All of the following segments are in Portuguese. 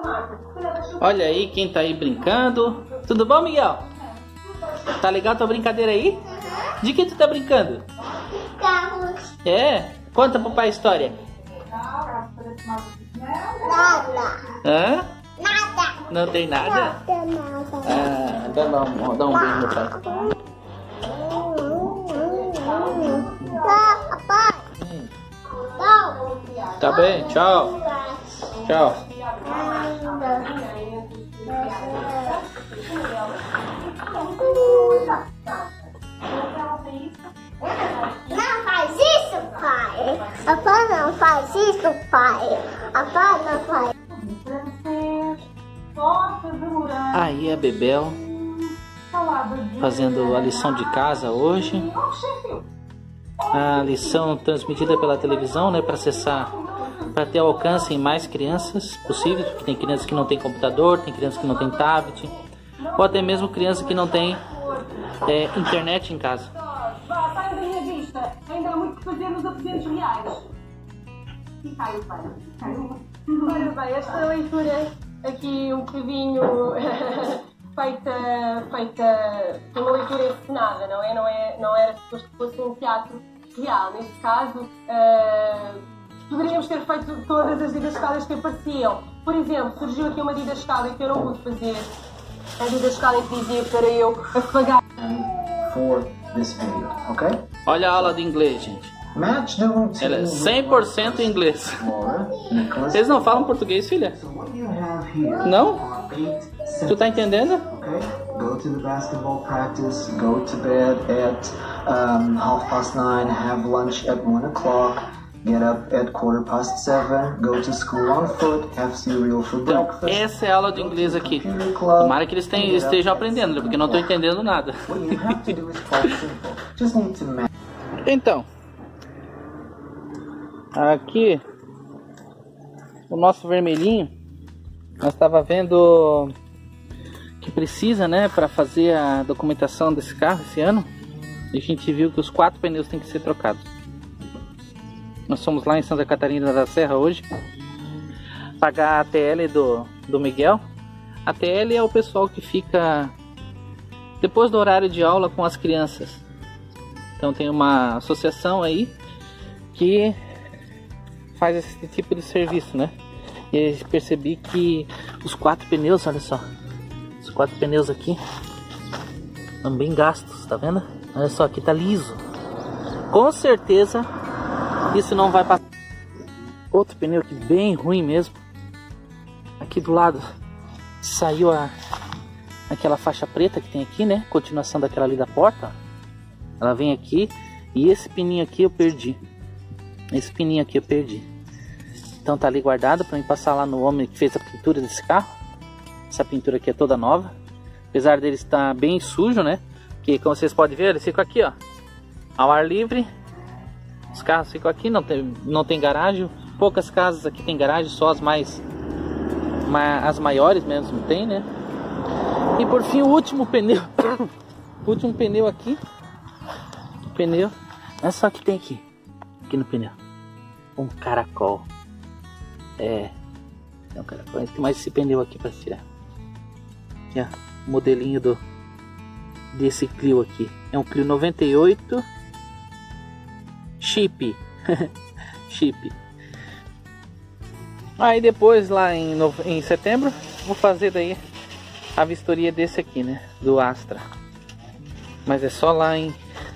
Olha aí quem tá aí brincando. Tudo bom, Miguel? Tá legal tua brincadeira aí? De que tu tá brincando? Carros. É? Conta pro pai a história. Nada. Hã? Nada. Não tem nada? Não tem nada. Ah, dá um beijo no pai. Não, papai. Não. Tá bem, tchau. Tchau. Não faz isso, pai. Papai não faz isso, pai. Papai não faz. Aí a Bebel fazendo a lição de casa hoje. A lição transmitida pela televisão, né, para acessar, para ter alcance em mais crianças possível, porque tem crianças que não tem computador, tem crianças que não tem tablet, ou até mesmo crianças que não tem internet em casa. Sai da minha vista. Ainda há muito que fazer nos aposentos reais. E caiu, pai. Olha, pai, esta leitura aqui um bocadinho feita uma leitura encenada, não é? Não era suposto que fosse um teatro real. Neste caso, poderíamos ter feito todas as didascálias que apareciam. Por exemplo, surgiu aqui uma didascália que eu não pude fazer. A didascália que dizia para eu apagar. For this video, okay? Olha a aula de inglês, gente. Match the routine. Ela é 100% em inglês. Laura, Nicholas. Eles não falam português, filha? So what you have here Não? are 8 Tu tá entendendo? Okay, go to the basketball practice, go to bed at 9:30, have lunch at 1 o'clock, get up at 7:15, go to school on foot, have cereal for Então, breakfast. essa é a aula de inglês aqui. Computer club, Tomara que eles estejam aprendendo, porque eu não tô entendendo nada. What you have to do is quite simple. Just need to match. Então, aqui o nosso vermelhinho, nós estava vendo que precisa, né, para fazer a documentação desse carro esse ano. E a gente viu que os 4 pneus têm que ser trocados. Nós fomos lá em Santa Catarina da Serra hoje pagar a TL do Miguel. A TL é o pessoal que fica depois do horário de aula com as crianças. Então tem uma associação aí que faz esse tipo de serviço, né? E aí percebi que os 4 pneus, olha só, os 4 pneus aqui estão bem gastos, tá vendo? Olha só, aqui tá liso. Com certeza isso não vai passar. Outro pneu aqui bem ruim mesmo. Aqui do lado saiu aquela faixa preta que tem aqui, né? Continuação daquela ali da porta, ó. Ela vem aqui e esse pininho aqui eu perdi. Esse pininho aqui eu perdi. Então tá ali guardado para mim passar lá no homem que fez a pintura desse carro. Essa pintura aqui é toda nova. Apesar dele estar bem sujo, né? Que como vocês podem ver, eles ficam aqui, ó, ao ar livre. Os carros ficam aqui, não tem garagem. Poucas casas aqui tem garagem, só as as maiores mesmo tem, né? E por fim o último pneu. O último pneu aqui. Pneu. Olha só o que tem aqui. Aqui no pneu. Um caracol. É um caracol. Tem mais esse pneu aqui para tirar. Aqui, ó, o modelinho desse Clio aqui. É um Clio 98 Chip. Chip. Aí depois lá em setembro vou fazer daí a vistoria desse aqui, né, do Astra. Mas é só lá em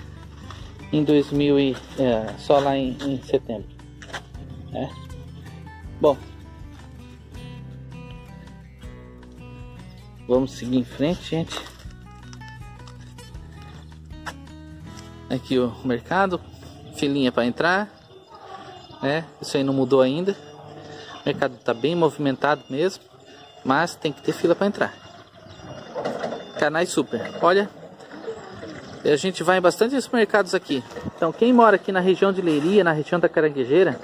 2000 só lá em setembro. Bom, vamos seguir em frente, gente. Aqui o mercado, filinha para entrar, né? Isso aí não mudou ainda. O mercado está bem movimentado mesmo, mas tem que ter fila para entrar. Canais Super, olha, a gente vai em bastante supermercados aqui. Então quem mora aqui na região de Leiria, na região da Caranguejeira,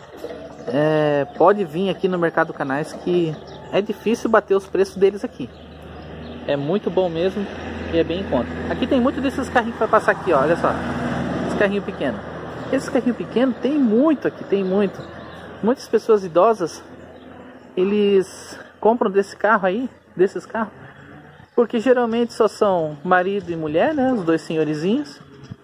pode vir aqui no Mercado Canais, que é difícil bater os preços deles aqui. É muito bom mesmo e é bem em conta. Aqui tem muito desses carrinhos que vai passar aqui, ó, olha só. Esse carrinho pequeno. Esse carrinho pequeno tem muito aqui, tem muito. Muitas pessoas idosas, eles compram desses carros, porque geralmente só são marido e mulher, né, os dois senhorizinhos,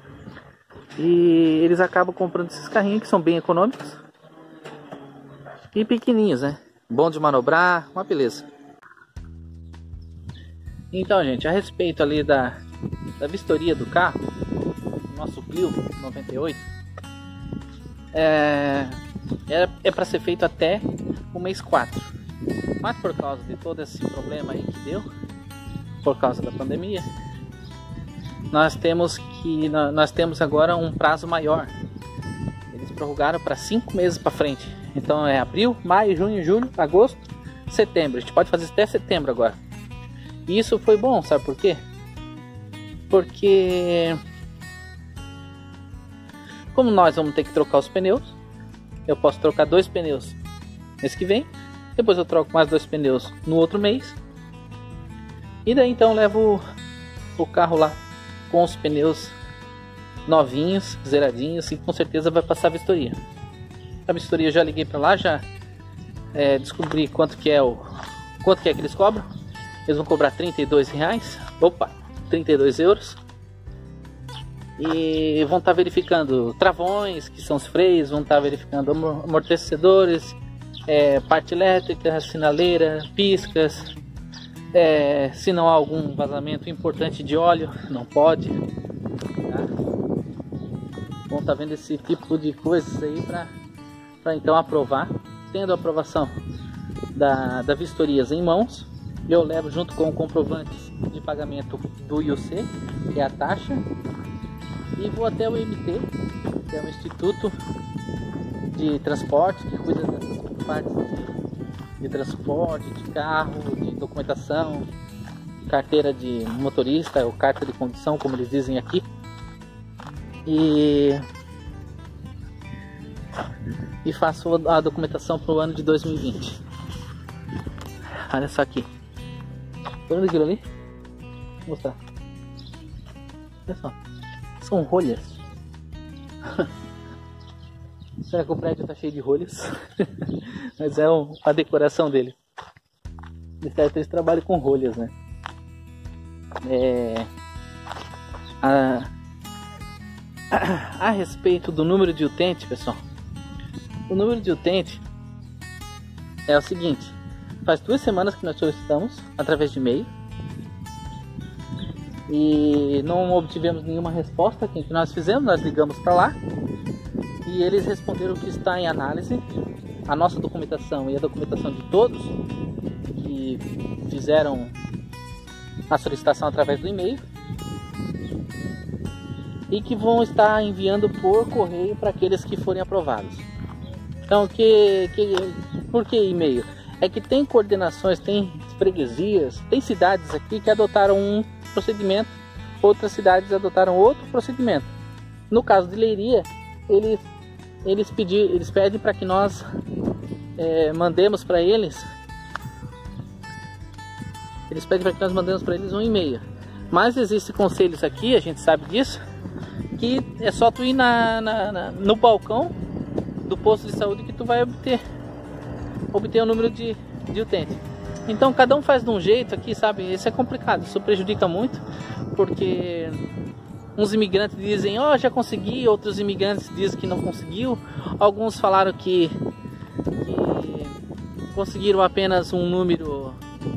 e eles acabam comprando esses carrinhos que são bem econômicos e pequenininhos, né, bom de manobrar, uma beleza. Então, gente, a respeito ali da vistoria do carro, nosso Clio 98, é para ser feito até o mês 4. Mas por causa de todo esse problema aí que deu, por causa da pandemia, nós temos agora um prazo maior. Eles prorrogaram para 5 meses para frente. Então é abril, maio, junho, julho, agosto, setembro. A gente pode fazer até setembro agora. E isso foi bom, sabe por quê? Porque como nós vamos ter que trocar os pneus, eu posso trocar 2 pneus mês que vem, depois eu troco mais 2 pneus no outro mês, e daí então eu levo o carro lá com os pneus novinhos, zeradinhos, e com certeza vai passar a vistoria. A vistoria eu já liguei para lá, já descobri quanto que é que eles cobram. Eles vão cobrar R$32, 32 euros. E vão estar verificando travões, que são os freios, vão estar verificando amortecedores, parte elétrica, sinaleira, piscas, se não há algum vazamento importante de óleo, não pode, tá? Vão estar vendo esse tipo de coisas aí para então aprovar. Tendo a aprovação da vistorias em mãos, eu levo junto com o comprovante de pagamento do IUC, que é a taxa, e vou até o IMT, que é o Instituto de Transporte, que cuida das partes de transporte, de carro, de documentação, carteira de motorista, ou carta de condução, como eles dizem aqui. E faço a documentação para o ano de 2020. Olha só aqui. Tá vendo aquilo ali? Vou mostrar. Olha só. São rolhas. Será que o prédio está cheio de rolhas? Mas é a decoração dele. Eles trabalham com rolhas, né? A respeito do número de utente, pessoal. O número de utente é o seguinte. Faz 2 semanas que nós solicitamos através de e-mail e não obtivemos nenhuma resposta. O que nós fizemos? Nós ligamos para lá e eles responderam que está em análise a nossa documentação e a documentação de todos que fizeram a solicitação através do e-mail, e que vão estar enviando por correio para aqueles que forem aprovados. Então, por que e-mail? É que tem coordenações, tem freguesias, tem cidades aqui que adotaram um procedimento, outras cidades adotaram outro procedimento. No caso de Leiria, eles pedem para que nós mandemos para eles. Eles pedem para que nós mandemos para eles um e-mail. Mas existem conselhos aqui, a gente sabe disso, que é só tu ir no balcão do posto de saúde que tu vai obter o número de utente. Então cada um faz de um jeito aqui, sabe? Isso é complicado, isso prejudica muito, porque uns imigrantes dizem, já consegui, outros imigrantes dizem que não conseguiu, alguns falaram que conseguiram apenas um número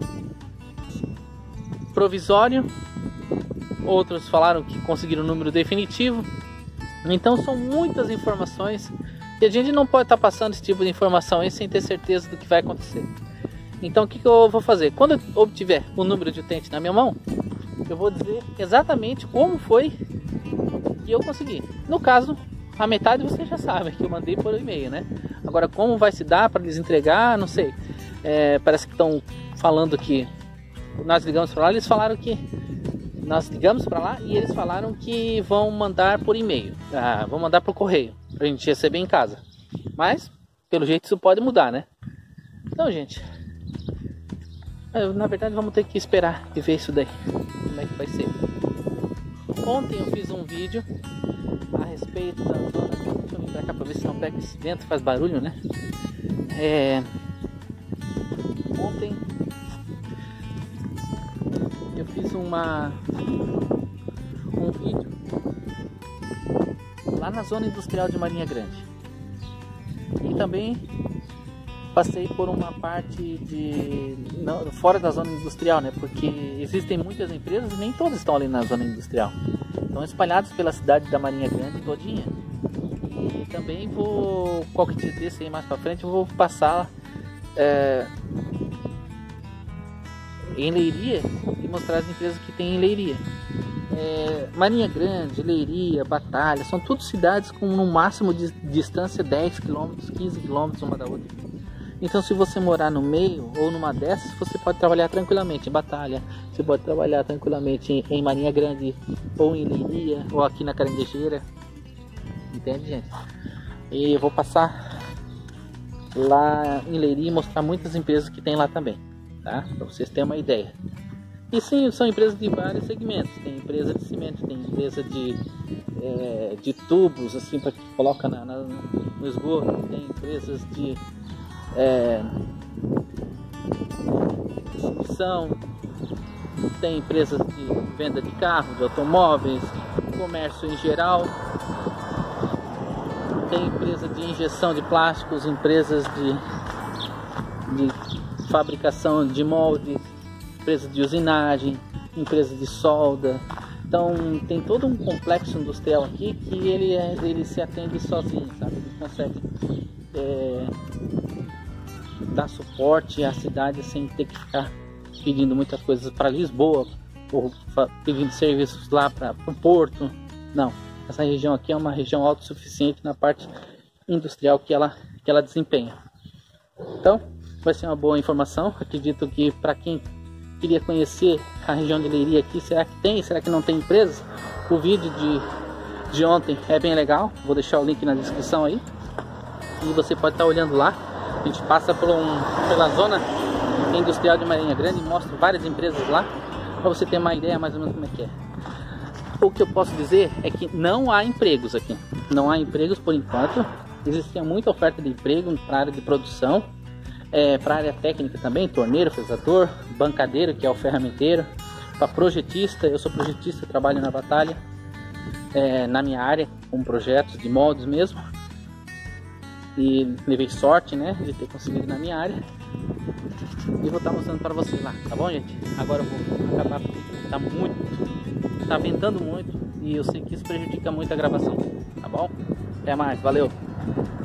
provisório, outros falaram que conseguiram um número definitivo. Então são muitas informações e a gente não pode estar passando esse tipo de informação aí sem ter certeza do que vai acontecer. Então o que eu vou fazer? Quando eu obtiver o número de utente na minha mão, eu vou dizer exatamente como foi que eu consegui. No caso, a metade você já sabe, que eu mandei por e-mail, né? Agora como vai se dar para eles entregar, não sei. Parece que estão falando que nós ligamos para lá, eles falaram que nós ligamos para lá e eles falaram que vão mandar por e-mail, vão mandar por correio, pra gente receber em casa. Mas, pelo jeito, isso pode mudar, né? Então, gente, na verdade vamos ter que esperar e ver isso daí, como é que vai ser. Ontem eu fiz um vídeo a respeito da zona. Deixa eu vir pra cá pra ver se não pega esse vento, faz barulho, né? Ontem eu fiz um vídeo lá na zona industrial de Marinha Grande e também passei por uma parte fora da zona industrial, né? Porque existem muitas empresas e nem todas estão ali na zona industrial, estão espalhadas pela cidade da Marinha Grande todinha. E também vou, qualquer dia desse aí mais pra frente, eu vou passar em Leiria e mostrar as empresas que tem em Leiria. Marinha Grande, Leiria, Batalha, são todas cidades com no máximo de distância 10 km, 15 km uma da outra. Então se você morar no meio ou numa dessas, você pode trabalhar tranquilamente em Batalha, você pode trabalhar tranquilamente em Marinha Grande, ou em Leiria, ou aqui na Caranguejeira. Entende, gente? E eu vou passar lá em Leiria e mostrar muitas empresas que tem lá também, tá? Para vocês terem uma ideia. E sim, são empresas de vários segmentos. Tem empresa de cimento, tem empresa de tubos, assim, para que coloca no esgoto. Tem empresas de distribuição, tem empresas de venda de carros, de automóveis, comércio em geral. Tem empresa de injeção de plásticos, empresas de fabricação de moldes, empresa de usinagem, empresa de solda. Então tem todo um complexo industrial aqui que ele se atende sozinho, sabe? Ele consegue dar suporte à cidade sem ter que ficar pedindo muitas coisas para Lisboa ou pedindo serviços lá para o Porto. Não, essa região aqui é uma região autossuficiente na parte industrial que ela desempenha. Então vai ser uma boa informação. Acredito que para quem queria conhecer a região de Leiria aqui, será que tem, será que não tem empresas? O vídeo de ontem é bem legal, vou deixar o link na descrição aí e você pode estar olhando lá. A gente passa pela zona industrial de Marinha Grande e mostra várias empresas lá para você ter uma ideia mais ou menos como é que é. O que eu posso dizer é que não há empregos aqui, não há empregos por enquanto. Existia muita oferta de emprego para a área de produção, para a área técnica também, torneiro, fresador, bancadeiro, que é o ferramenteiro, para projetista. Eu sou projetista, trabalho na Batalha, na minha área, com projetos de moldes mesmo, e levei sorte, né, de ter conseguido na minha área, e vou estar mostrando para vocês lá, tá bom, gente? Agora eu vou acabar porque tá ventando muito e eu sei que isso prejudica muito a gravação, tá bom? Até mais, valeu!